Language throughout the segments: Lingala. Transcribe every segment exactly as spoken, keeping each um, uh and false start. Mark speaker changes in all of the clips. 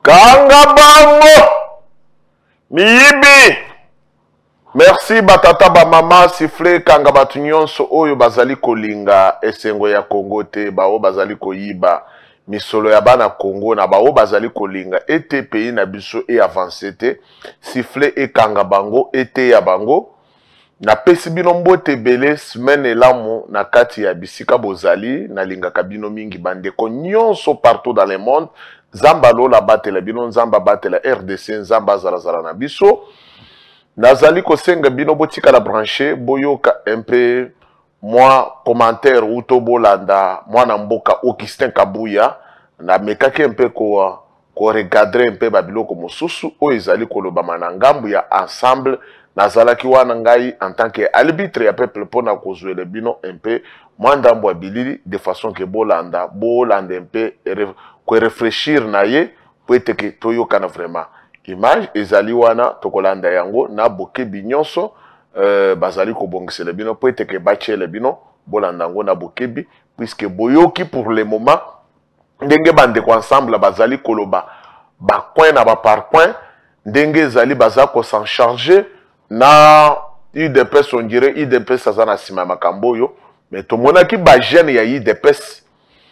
Speaker 1: Kanga bango miyibi. Merci batata ba mama sifle kanga batu nyonso oyo bazali kolinga esengo ya Congo te bao bazali koyiba misolo ya bana Congo na bao bazali kolinga ete pays na biso e avancé te sifle e kanga bango ete ya bango na pesi bino mbote bele semaine elamu na kati ya bisika bozali na linga kabino mingi bandeko nyonso partout dans le monde. Zamba lola batela bino nzamba batela R D C nzamba zarazara na biso. Nazali kosenga bino botika la branché boyoka un peu moi commentaire ou to bolanda mwana mboka Augustin Kabuya na mekaki un peu ko ko regarder un peu babiloko mosusu o ezali koloba manangambu ya ensemble nazalaki wana ngai en tant que arbitre ya peuple pona kozwele bino un peu mwandambo ya bilili de façon que bolanda bolanda un peu ko réfléchir na ye po eteke toyoka na vraiment image ezali wana tokolanda yango na bokebi nyonso euh, bazali kobongisela bino po eteke bachele bino bolanda yango na bokebi puisque boyoki pour le moment ndenge bande ko ensemble bazali koloba ba coin na ba par coin ndenge ezali baza ko s'en charger na I D P S on dirait I D P S azana sima makambo yo mais to monaki ba jeune ya I D P S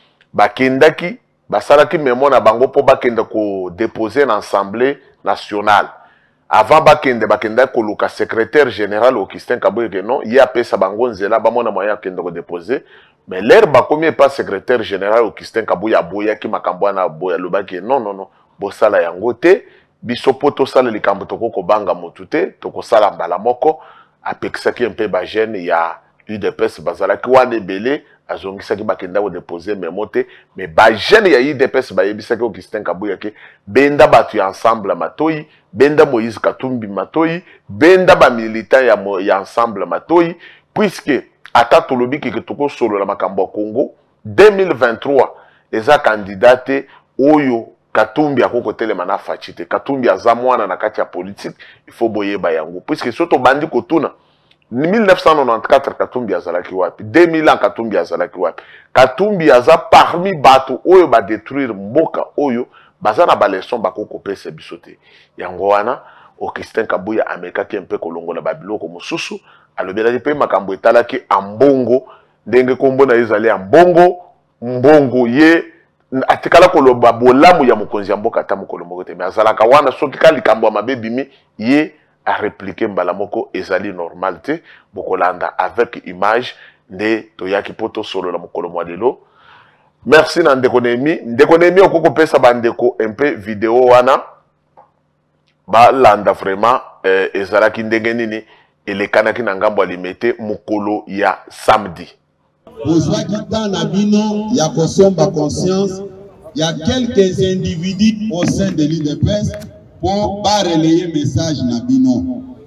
Speaker 1: ba kendaki basalaki mémoire na bango po bakenda ko déposer en assemblée nationale avant bakende bakenda ko luka secrétaire général Augustin Kabuya que non il a pesa bango nzela ba mona moya kenda ko déposer mais l'air ba combien pas secrétaire général Augustin Kabuya boya ki makambo na boya lobaki non non non bosala yango te biso poto sala likambo toko ko banga motute toko sala mbala moko apekisaki un peu ba jeune ya U D P S bazalaki wane belé azongisaki bakenda ko déposer memo te mais ba jeune ya U D P S bayebisaki Augustin Kabuya ke benda batu ya ensemble matoyi benda Moïse Katumbi matoyi benda ba militant ya, ya ensemble matoyi puisque ata tolobi ke toko solo la makambo Congo deux mille vingt-trois eza candidate oyo Katumbi akoko telema na fachite Katumbi aza mwana na kati ya politique il faut boyeba yango puisque soto bandi kotuna mille neuf cent quatre-vingt-quatorze Katumbi azalaki wapi deux mille ans Katumbi azalaki wapi Katumbi aza parmi bato oyo ba détruire mboka oyo baza na ba leçon bakoko pesa bisote yango wana Augustin Kabuya amekaki mpe kolongola babiloko mosusu alobelaki pe makambo etalaki ambongo ndenge kombo na ezali ambongo mbongo ye atikala koloba bolamu ya mokonzi ya mboka ta mokolo moko te mais azalaka wana soki ka likambo ya mabebimi ye a répliquer mbala moko ezali normal te bokolanda avec image nde toyaki poto solo la mokolo mwa lelo. Merci na ndeko nemi ndeko nemi okoko pesa bandeko un peu vidéo wana ba landa vraiment eh, ezalaki ndenge nini elekanaki na ngambo alimete mokolo ya samedi.
Speaker 2: Ozwaki temps na bino ya kosomba conscience ya quelques individus au sein de l'U D P S pour ba relayer message na bino.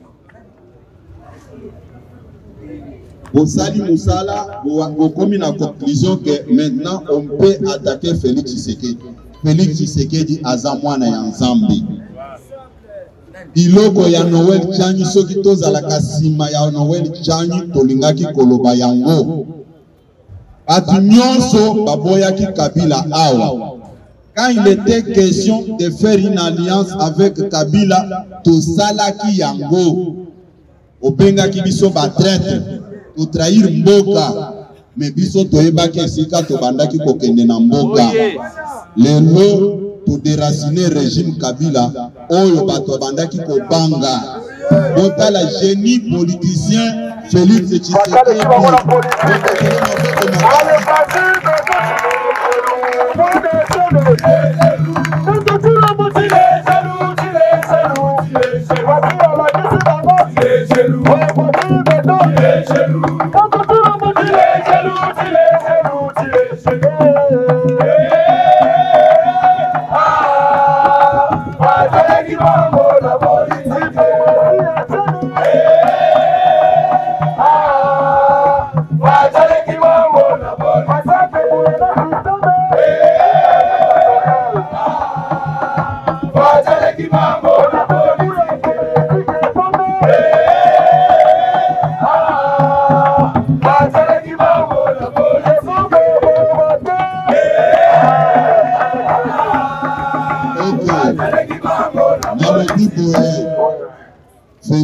Speaker 2: Bosali Moussala, vous commis la conclusion que maintenant on peut attaquer Félix Tshisekedi. Félix Tshisekedi azamwana ya nzambe. Iloko ya Noël Tchanyi soki tozalaka sima ya Noël Tchanyi tolingaki koloba yango. Batu nyonso baboyaki Kabila awa. Quand il était question de faire une alliance avec Kabila, tosalaki yango. Obengaki biso ba traître. To trahir mboka mais biso toyebaki esika tobandaki kokende na mboka lelo to déraciner régime Kabila oyo bato bandaki kobanga botala génie politicien Félix Tshisekedi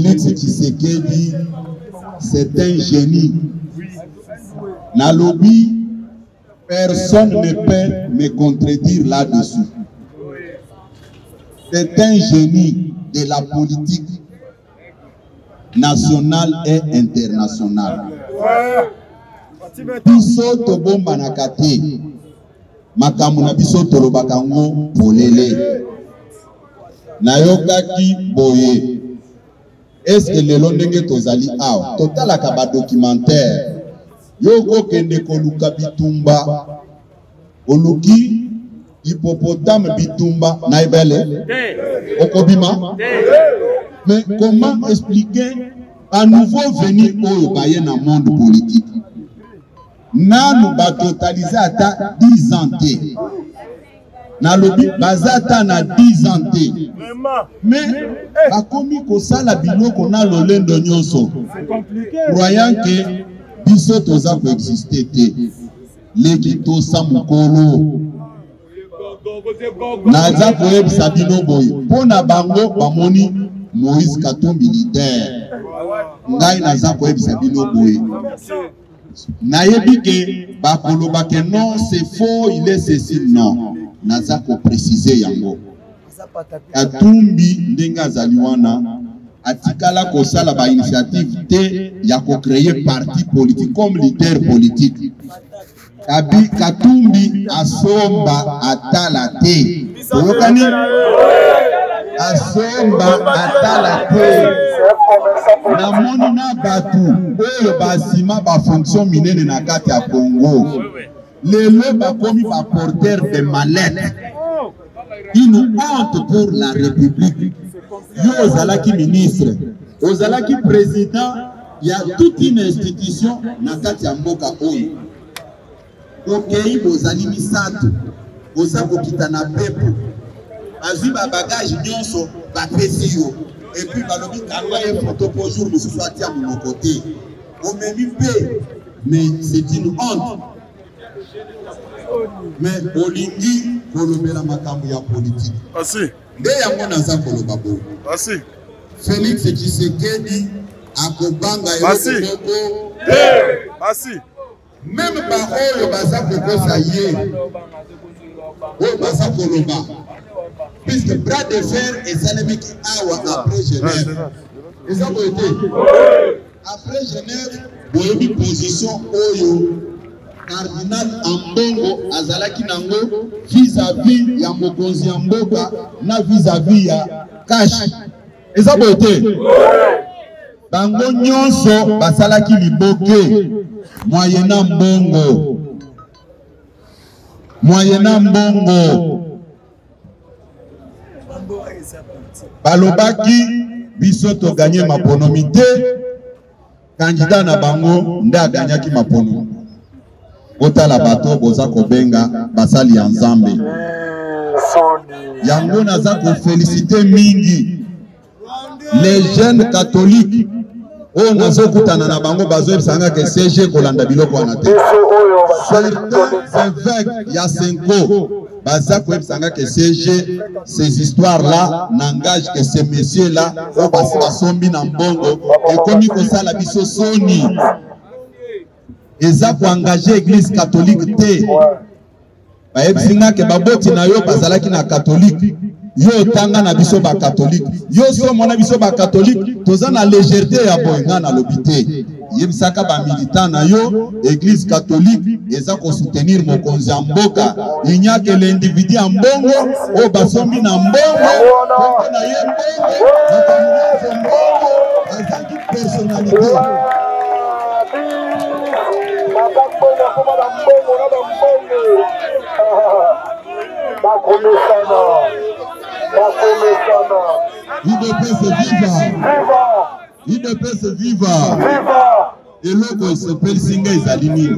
Speaker 2: Félix Tshisekedi, c'est un génie. Nalobi, personne ne peut me contredire là-dessus. C'est un génie de la politique nationale et internationale. Biso tobomba na kate, makambo na biso tolobaka ngo polele. Nayokaki boye. Est-ce que lelo ndenge tozali awa totalaka ba documentaire yoko kende koluka bitumba oluki hippopotame bitumba na ebele okobima? Mais comment expliquer à nouveau venir au baye na monde politique? Nanu ba totaliser ata dix ans te. Na lobi bazata na dix ans te. Mais bakomi kosala biloko na lolendo nyonso. Croyant que biso toza ko exister te. Leki to samukolo. Naza koyebisa bino boye. Pona bango bamoni Moïse Katumbi militaire. Ngai naza koyebisa bino boye. Nayebi ke bakoloba ke non, c'est faux, il est ceci, non. Naza ko préciser yango. Katumbi ndenga azali wana atikala kosala ba initiative te ya ko créer parti politique comme leader politique. Kabi Katumbi asomba atala te. Oyokani? Asomba atala te. Na moni na batu oyo basima ba fonction minene na kati ya Congo. Lelo bakomi ba porteur de mallette. Une honte pour la République. Yo ozalaki ministre, ozalaki président, il y a toute une institution na kati ya mboka oyo. Okei bozali misato, oza kokita na pepo. Azwi ba bagage nyonso ba pesi yo. Et puis balobi kanga ye photo pour jour mususu atia mon côté. Omemi pe, mais c'est une honte. Mais olingi kolobela makambo ya politique.
Speaker 1: Asi.
Speaker 2: Nde yango naza koloba bo.
Speaker 1: Asi.
Speaker 2: Félix Tshisekedi akobanga yo koko.
Speaker 1: Eh, asi.
Speaker 2: Même ba oyo baza kokosa ye. Oyo baza koloba. Puisque bras de fer et Salemiki awa après Genève. Et ça peut être. Après Genève, boyebi position oyo Cardinal Ambongo azalaki nango vis-à-vis ya mokonzi ya mboka na vis-à-vis ya Kashi. Et ça peut être. Bango nyonso basalaki liboke moyena mbongo. Moyena mbongo. Balobaki biso to gagné maponomi te, candidat na bango nda gagnaki mapono. Otala bato boza kobenga basali ya Nzambe. Yango naza ko féliciter mingi les jeunes catholiques. Oh nazo kutana na bango bazo bisanga ke C G kolanda biloko wana te. Certains évêques ya Senko baza ko bisanga ke C G ces histoires là n'engagent que ces messieurs là o basi basombi na mbongo et komi ko sala biso soni. Eza ko engager église catholique te. Ba ebisinga ke baboti na yo bazalaki na catholique. Yo tanga na biso ba catholique. Yo so mona biso ba catholique toza na légèreté ya boyenga na lobité. Yebisaka ba militant na yo église catholique eza ko soutenir mokonzi ya mboka. Inya ke l'individu ya mbongo o basombi na mbongo na ye mbongo azaki personnalité. Il ne peut se vivre. Il ne peut se vivre. Et l'autre il s'appelle Singa Isalini.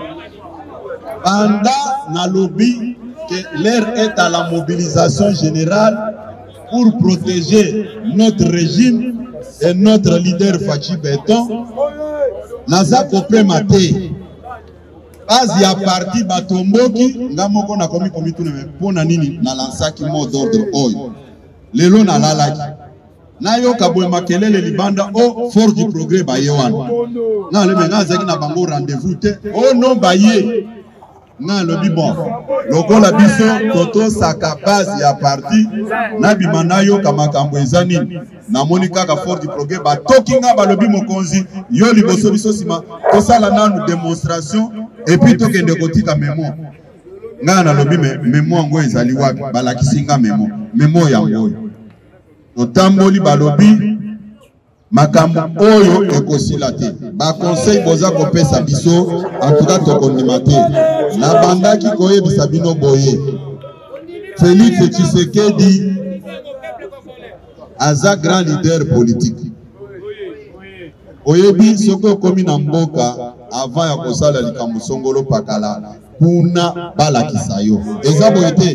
Speaker 2: Banda na lobby que l'air est à la mobilisation générale pour protéger notre régime et notre leader Fachi Beton. Naza kopre mate. Basi ya parti batomboki ngamoko na komi komi tuna pona nini na lansaki mot d'ordre oyo. Lelo na lalaki. nayo kaboy makelele libanda o force du progrès ba yewan na le menga zaki na bango rendez-vous te o non ba ye na le bon lokola biso toto saka base ya parti na bimanayo kama kambo ezani na monika ka force du progrès ba tokinga ba lobi mokonzi yo liboso biso sima to sala nanu démonstration et puis to kende kotika memo nga na lobi me memo ngo ezali wapi balakisinga memo memo ya ngoyo notamboli balobi makambo oyo ekosila te ba conseil boza kopesa biso en tout cas to kondima te na bandaki koyebisa bino boye Félix Tshisekedi aza grand leader politique oyebi soko okomi na mboka avant ya kosala likambo songolo pakala kuna balakisa yo eza boye te.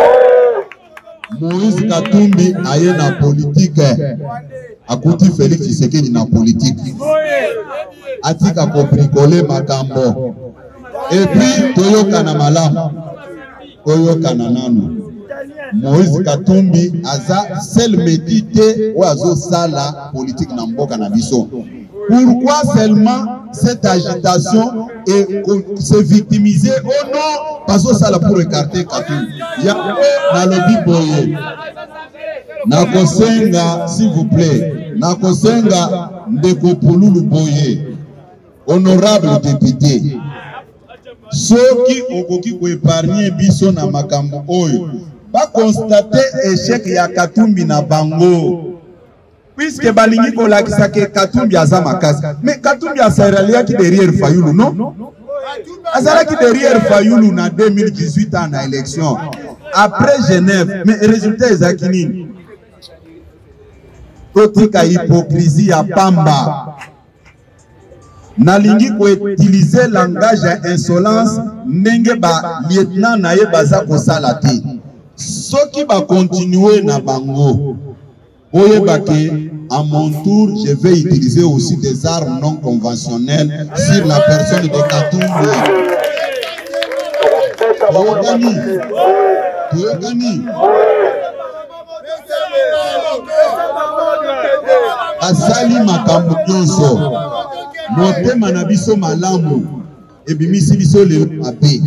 Speaker 2: Moïse Katumbi aye na politique akuti Félix Tshisekedi na politique atika kobrikole makambo et puis toyoka na malamu toyoka na nanu Moïse Katumbi aza seul médité ou azo sala politique na mboka na biso. Pourquoi seulement cette agitation et se victimiser au nom parce que ça pour écarter Katumbi ya na lobi boye na kosenga s'il vous plaît na kosenga ndeko Pululu boye honorable député soki okoki ko épargner biso na makambo oyo ba constater échec ya Katumbi na bango puisque balingi ko lakisa ke Katumbi aza makasi mais Katumbi asaralia ki derrière Fayulu non azala ki derrière Fayulu na deux mille dix-huit ans na élection après Genève mais résultat ezakini totika hypocrisie ya pamba nalingi ko utiliser langage ya insolence ndenge ba lieutenant na ye baza ko sala te soki ba continuer na bango oye bake à mon tour je vais utiliser aussi des armes non conventionnelles sur la personne de Katumbi. Toyokani Toyokani asali makambo nyonso motema na biso malamu ebimisi biso lelo ape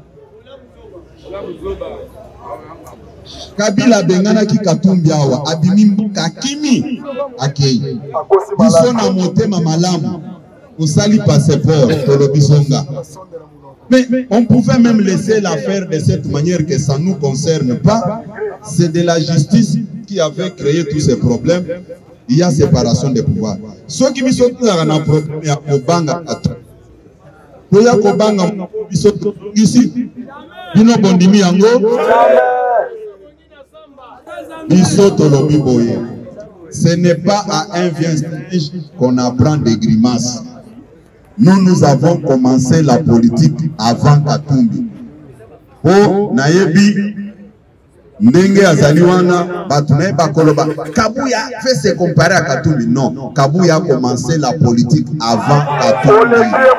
Speaker 2: Kabila bengana ki Katumbi awa abimi mbuka kimi akei biso na motema malamu osali passeport to lobisonga. Mais on pouvait même laisser l'affaire de cette manière que ça ne nous concerne pas. C'est de la justice qui avait créé tous ces problèmes. Il y a séparation des pouvoirs. Ceux qui me sont un problème, il y a Kobanga. Il y a Kobanga ici. Bino Bondimi Yango. Ce n'est pas à un vieux qu'on apprend des grimaces. Nous, nous avons commencé la politique avant Katumbi. Oh, Nayebi, Ndenge Azaliwana, Batunaye Bakoloba. Kabuya fait se comparer à Katumbi. Non, Kabuya a commencé la politique avant Katumbi.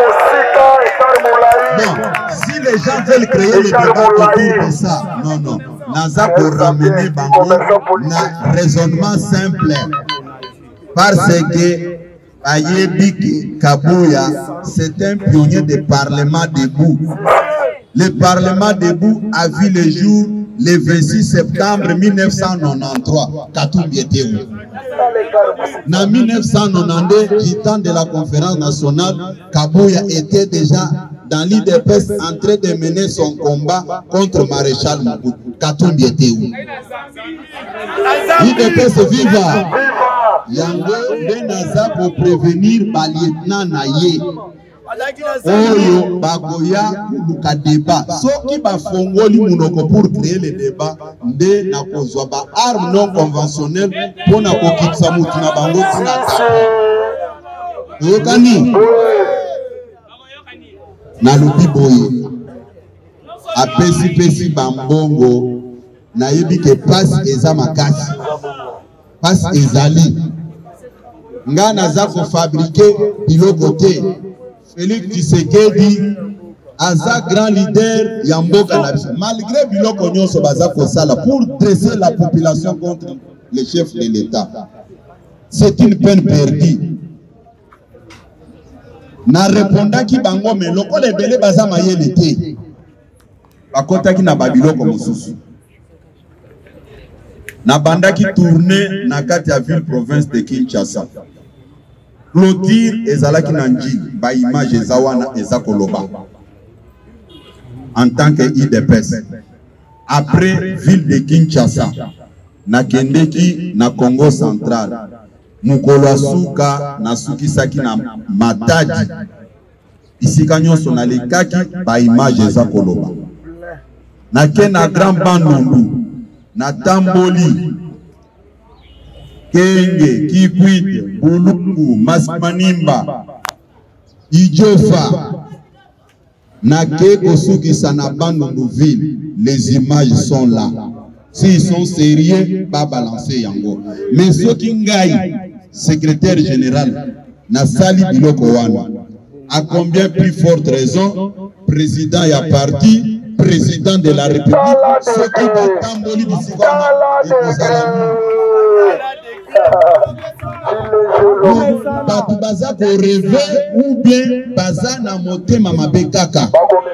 Speaker 2: Bon, si les gens veulent créer le débat autour de ça, non, non. Naza pour ramener Bango, na raisonnement simple. Parce que Ayebiki Kabuya, c'est un pionnier du Parlement debout. Le Parlement debout a vu le jour le vingt-six septembre mille neuf cent quatre-vingt-treize. Katumbi était où? En mille neuf cent quatre-vingt-douze, du temps de la conférence nationale, Kabuya était déjà dans l'I D P S en train de mener son combat contre Maréchal Mobutu. Katumbi était où? L'I D P S viva. Yango benaza pour prévenir ba lieutenant naye. Oyo bagoya luka débat. Soki ba fongoli munoko pour créer le débat nde na kozwa ba arme non conventionnelle pour na kokitsa mutu na bango tina. Yokani na lubi boye apesi pesi bambongo na yebi ke passe eza makasi passe ezali nga naza ko fabriquer biloko te. Félix Tshisekedi aza grand leader ya mboka na biso malgré biloko nyonso baza ko sala pour dresser la population contre le chef de l'État. c'est une peine perdue. Na réponda ki bango me loko lebele baza mayele te. Bakota ki na babiloko mosusu. Na banda ki tourner na kati ya ville province de Kinshasa. Clôture ezalaki na nji ba image ezawana ezakoloba. En tant que I D P S. Après ville de Kinshasa, na kendeki na Congo central, mukolo asuka na sukisaki na Matadi, isika nyonso na lekaki ba image za koloba. Na ke na Grand Bandundu, na Tamboli, Kenge, Kikwite, Bulungu, Masmanimba, Idjofa, na ke kosukisa na Bandundu ville, les images sont là. S'ils sont sérieux, pas balancer yango. Mais ce qui ngaï, secrétaire général, na sali biloko wana. À combien plus forte raison, président ya parti, président de la République, ceux qui vont tamboli du Sigama et Batu baza ko rêver ou bien baza na motema mabe kaka.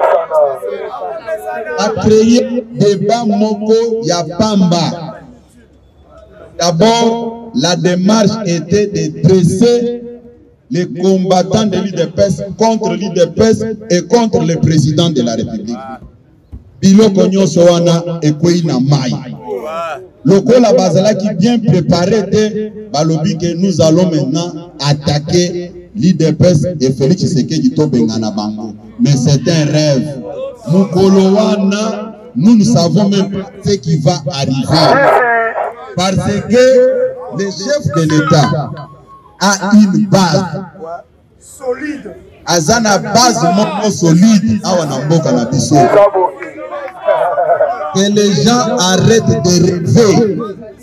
Speaker 2: A créé débat moko ya pamba. D'abord, la démarche était de dresser les combattants de l'I D P S contre l'I D P S et contre le président de la République. Biloko nyonso wana ekwei na mai. Lokola bazala qui bien préparé de balobi que nous allons maintenant attaquer l'I D P S et Félix Tshisekedi to bengana bango. Mais c'est un rêve. Mukolo wana, nous ne savons même pas ce qui va arriver. Parce que le chef de l'État a une base solide. Azana base moko solide. Awana mboka na biso. Que les gens arrêtent de rêver.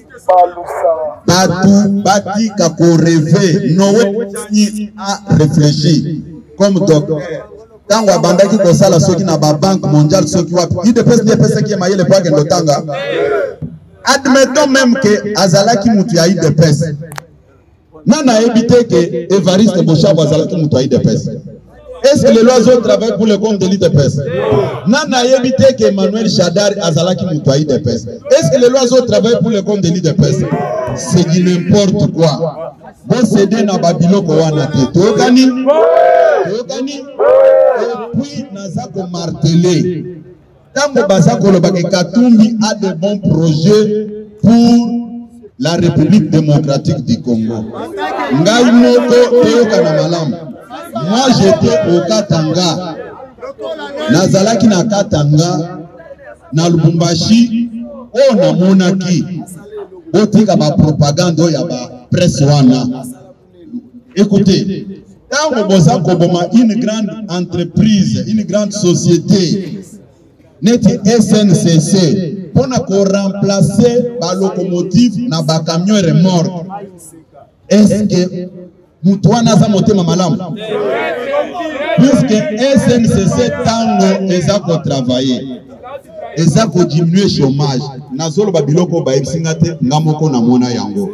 Speaker 2: Batu bati kako rêver. Noé a réfléchi. Comme docteur. Quand on a bandaki kosala soki na ba banque mondiale soki wapi. Il dépêche des personnes qui maillent le poids que l'otanga. Admettons même que Azalaki mutu ya I D P S. Nana évité que Évariste Bochab Azalaki mutu ya I D P S. Est-ce que les lois travaillent pour le compte de l'I D P S? Nana évité que Emmanuel Chadar Azalaki mutu ya I D P S. Est-ce que les lois travaillent pour le compte de l'I D P S? C'est du n'importe quoi. Bon cédé na babiloko wana te. Tokani? Tokani? Et puis nazako martelé. Tango Bazako Lobake Katumbi a de bons projets pour la République démocratique du Congo. Ngai moko teyoka na malamu. Moi j'étais au Katanga. Nazalaki na Katanga na Lubumbashi o na monaki. Otika ba propagande ya ba presse wana. Écoutez, tango Bazako boma une grande entreprise, une grande société. Neti S N C C pour remplacer la locomotive na ba camion remorque. Est-ce que Moutouana za motema malamu? Puisque S N C C tango eza ko travailler, eza ko diminuer chômage. Nazolo ba biloko ba ebisingate ngamoko na mona yango.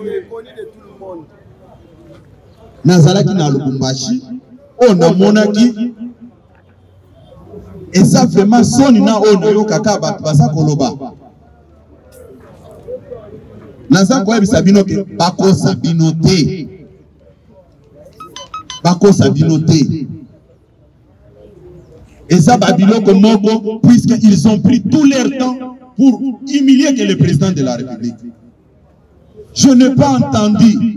Speaker 2: Nazalaki na Lubumbashi o na monaki. Et ça vraiment soni na ono yo kaka batu baza koloba. Naza kwa bisabino ke bako sabino te. Bako sabino te. Et ça babiloko moko puisqu'ils ont pris tout leur temps pour humilier que le président de la République. Je n'ai pas entendu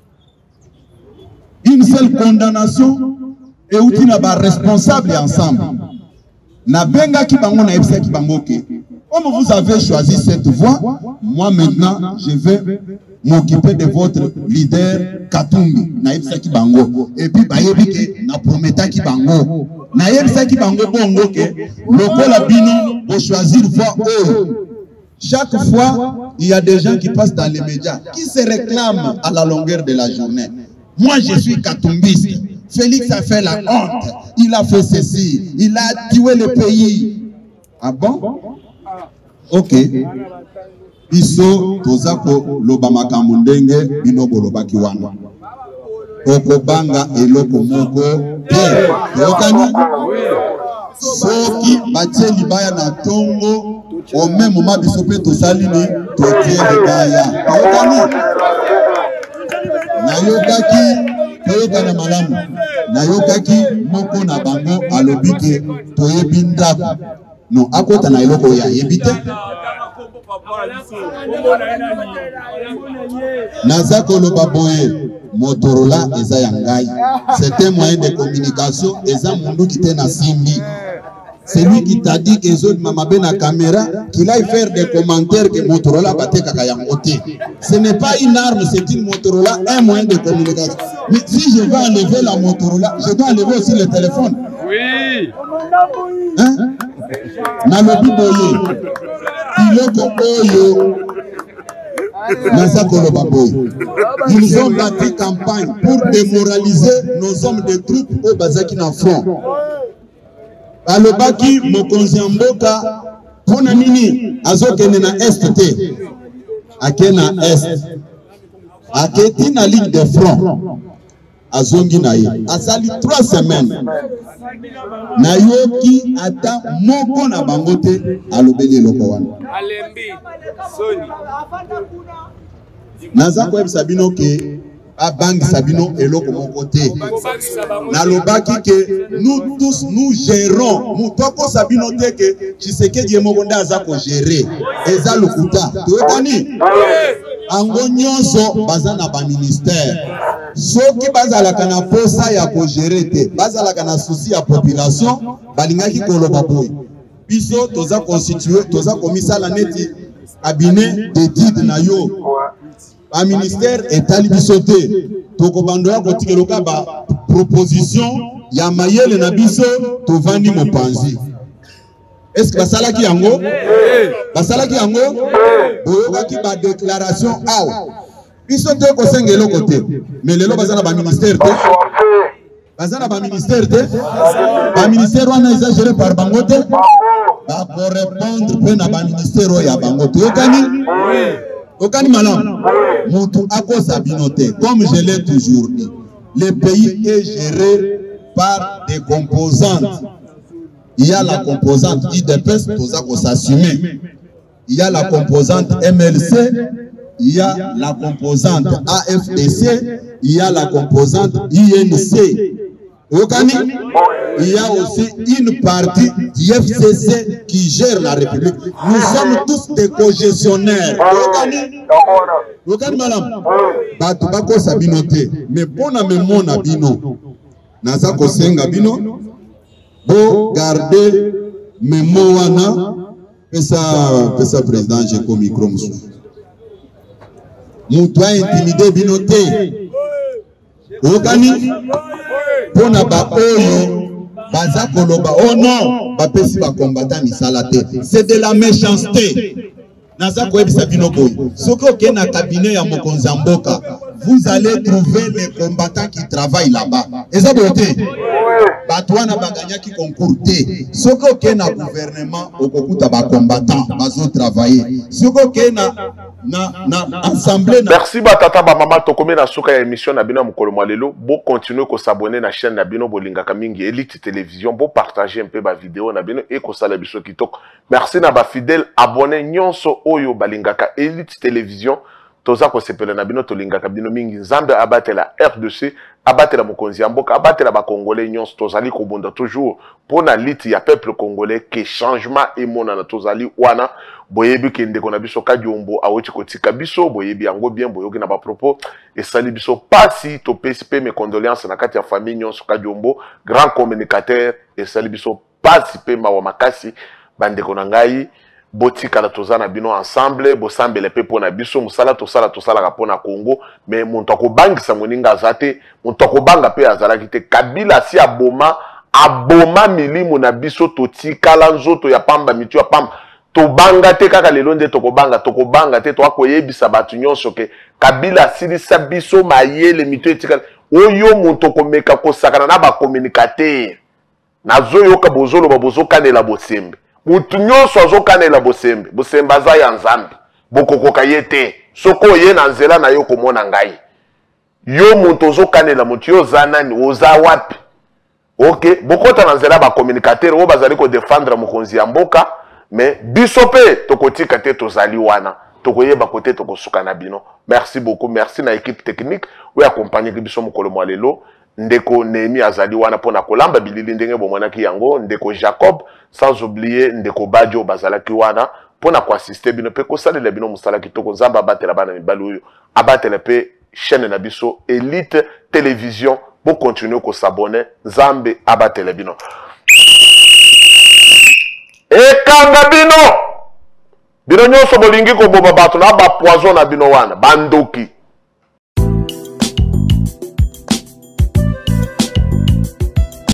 Speaker 2: une seule condamnation et où tu n'as pas responsable ensemble. Na benga ki bango na epsa ki bango ke. Comme vous avez choisi cette voie, moi maintenant je vais m'occuper de votre leader Katumbi na epsa ki bango. Et puis bayebi ke na prometa ki bango. Na epsa ki bango bongo ke lokola bino pour choisir voie eux. Chaque fois, il y a des gens qui passent dans les médias qui se réclament à la longueur de la journée. Moi je suis katumbiste. Félix a fait la honte. Il a fait ceci. Il a tué le pays. Ah bon? Ok. biso toza koloba makambo ndenge bino bolobaki wana okobanga eloko moko te yokani soki batie libaya na tongo au même moment biso pe tosali ni totie libaya yokani nayokaki toyokana malamu nayokaki moko na bango alobi ke toyebi ndako non akota na eloko ya yebi te naza koloba boye Motorola eza ya ngai c'est un moyen de communication eza mundu qui te na simbi celui qui t'a dit que les mama ben la caméra qu'il aille faire des commentaires que Motorola bate kaka yango te ce n'est pas une arme c'est une Motorola un moyen de communication mais si je vais enlever la Motorola je dois enlever aussi le téléphone oui hein na lobi boye iloko oyo ils ont bâti campagne pour démoraliser nos hommes de troupes au Bazaki na front. Alobaki mokonzi mboka pona nini azokene na est te akena est aketi na ligne de front azongi na ye asali trois semaines na yoki ata moko na bangote alobeli eloko wana alembi soni naza ko sabino ke abangi sabino eloko moko te na lobaki ke nous tous nous gérons mutoko sabino te ke Tshisekedi moko nda aza ko gérer eza lukuta toyekani ango nyonso baza na ba ministère soki bazalaka na posa ya ko gérer te bazalaka na souci ya population balingaki koloba boy biso toza constitué toza komisala neti cabinet d'étude na yo ba ministère etali biso te toko bandoya kotikeloka ba proposition ya mayele na biso tovandi mopanzi. Est-ce que basalaki yango basalaki yango boyokaki ba déclaration aw biso te ko sengelo côté mais lelo bazana ba ministère te bazana ba ministère te ba ministère wana eza géré par bangote ba ko répondre pe na ba ministère ya bangote yokani okani malam mutu akosa binote comme je l'ai toujours dit le pays est géré par des composantes. Il y a la composante I D P S, pour s'assumer. Il y a la composante M L C, il y a la composante A F D C, il y a la composante I N C. Il y a aussi une partie du F C C qui gère la République. Nous sommes tous des co-gestionnaires. Vous comprenez, madame? Batubako Sabinote, mais bon à mémoire Nabino. Nazako Senga Bino. Bo garder mémoire pesa pesa président j'ai comme micro musu mutu intimidé binote okani pona ba oyo baza koloba oh non ba pesi ba combattant misala te c'est de la méchanceté naza ko ebisa bino boy soko ke na cabinet ya mokonzi mboka vous allez trouver les combattants qui travaillent là-bas eza bote batwana baganya qui concours te soko ke na gouvernement okokuta ba combattants bazo travailler soko ke na na na assemblée na
Speaker 1: merci batata ba mama tokome na suka ya émission na bino mukolo mwalelo bo continuer ko s'abonner na chaîne na bino bolinga kamingi Elite Télévision bo partager un peu ba vidéo na bino et ko sala biso kitoko merci na ba fidèle abonné nyonso oyo balingaka Elite Télévision toza ko sepela na bino tolingaka bino mingi nzambe abatela R D C abatela mokonzi mboka abatela ba congolais nyonso tozali ko bonda toujours pour na liti ya peuple congolais que changement emona na tozali wana boyebi kende kona biso kadiombo awoti kotika biso boyebi yango bien boyoki na ba propos et sali biso pasi to P C P mes condoléances na kati ya famille nyonso kadiombo grand communicateur et sali biso pasi pe mawa makasi bande kona ngai botika la tozana bino ensemble bosambele pe pona biso musala tosala tosala ka pona Congo mais muntu akobangisa moninga azate muntu akobanga pe azalaki te Kabila si aboma aboma milimu na biso totikala nzoto ya pamba mitu ya pamba tobanga te kaka lelo nde tokobanga tokobanga te to akoyebisa batu nyonso ke Kabila silisa biso mayele mitu etikala oyo muntu komeka kosakana na ba communicateur nazo yoka bozolo babozo kanela bosembe mutu nyonso azokanela bosembe bosembe aza ya nzambe bokokoka ye te soko ye na nzela na yo komona ngai yo moto ozokanela moto yo oza nani oza wapi ok bokota na nzela bacommunicateur oyo bazali kodefendre mokonzi ya mboka mais biso mpe tokotika te tozali wana tokoyeba kote tokosuka na bino. Merci beaucoup, merci na équipe technique oyo accompagné biso mokolo mwa lelo. Ndeko Nehemi azali wana pona kolamba bilili ndenge bomwanaki yango, ndeko Jacob, sans oublier ndeko Badio bazalaki wana pona ko assister bino pe ko salela bino musala kitoko nzamba abatela bana mibali oyo abatela pe chaîne na biso Elite Télévision pour continuer ko s'abonner nzambe abatela bino ekanga bino bino nyonso bolingi ko boba bato na ba poison na bino wana bandoki